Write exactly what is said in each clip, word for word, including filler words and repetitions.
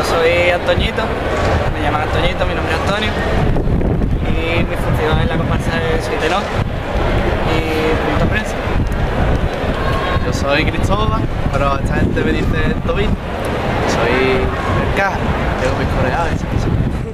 soy Antoñito, me llaman Antoñito, mi nombre es Antonio y mi función en la comparsa es soy tenor y punta prensa. Yo soy Cristóbal, pero esta gente me dice Tobín. Soy el caja, tengo mis coreados y esas cosas.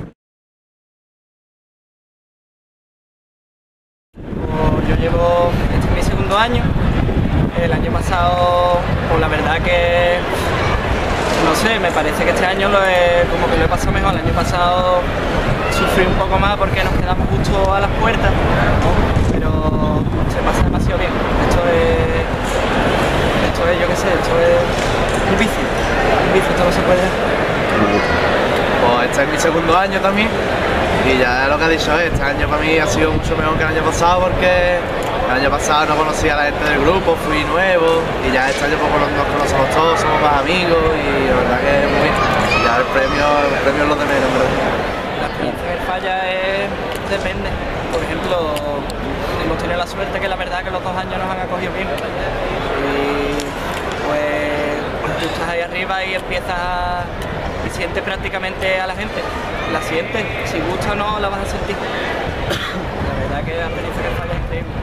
Yo llevo, este es mi segundo año. El año pasado, pues la verdad que, no sé, me parece que este año lo he, como que lo he pasado mejor. El año pasado sufrí un poco más porque nos quedamos justo a las puertas, pero se pasa demasiado bien. Esto es, esto es, yo qué sé, esto es un vicio, un vicio, esto no se puede. Pues este es mi segundo año también y ya lo que ha dicho es, este año para mí ha sido mucho mejor que el año pasado porque el año pasado no conocía a la gente del grupo, fui nuevo y ya este año pues, nos conocemos todos, somos más amigos y la verdad que es muy bien. Ya el premio, el premio es lo de menos, ¿verdad? La experiencia del falla es, depende. Por ejemplo, hemos tenido la suerte que la verdad que los dos años nos han acogido bien. Y pues tú estás ahí arriba y empiezas a, y sientes prácticamente a la gente. La sientes, si gusta o no la vas a sentir. La verdad que la experiencia del falla es increíble.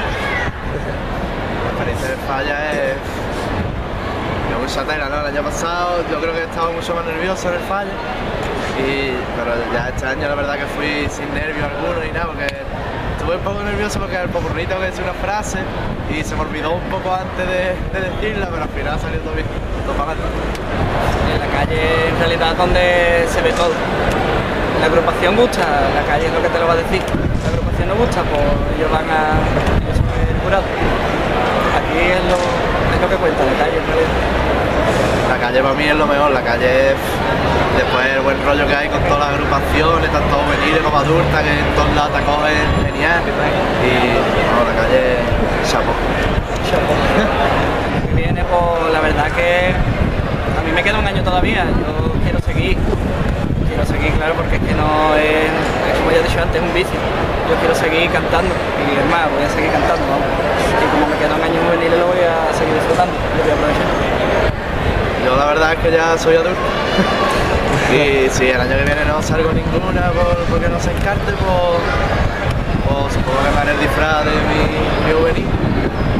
La experiencia del falla es... es mucha tela, ¿no? El año pasado yo creo que estaba mucho más nervioso en el falla. Y, pero ya este año la verdad que fui sin nervios alguno y nada, porque estuve un poco nervioso porque el popurrí tengo que decir una frase y se me olvidó un poco antes de, de decirla, pero al final salió todo bien, todo para adelante. En la calle en realidad es donde se ve todo. La agrupación gusta, la calle es lo que te lo va a decir. La agrupación no gusta, pues ellos van a... ellos son el jurado. Aquí es lo, es lo que cuenta la calle en realidad. La calle para mí es lo mejor, la calle es... Después el buen rollo que hay con todas las agrupaciones, tanto juveniles como adultas, que en todos lados te acogen genial. Y no, la calle chapo. Chapo. El que viene, pues la verdad que a mí me queda un año todavía, yo quiero seguir. Quiero seguir, claro, porque es que no es, es como ya he dicho antes, es un vicio. Yo quiero seguir cantando y es más, voy a seguir cantando, vamos. Y como me queda un año juvenil lo voy a seguir disfrutando, lo voy a aprovechar. Yo la verdad es que ya soy adulto. Y si el año que viene no salgo ninguna por, porque no se encarte, pues, pues supongo que me haré el disfraz de mi, mi juvenil.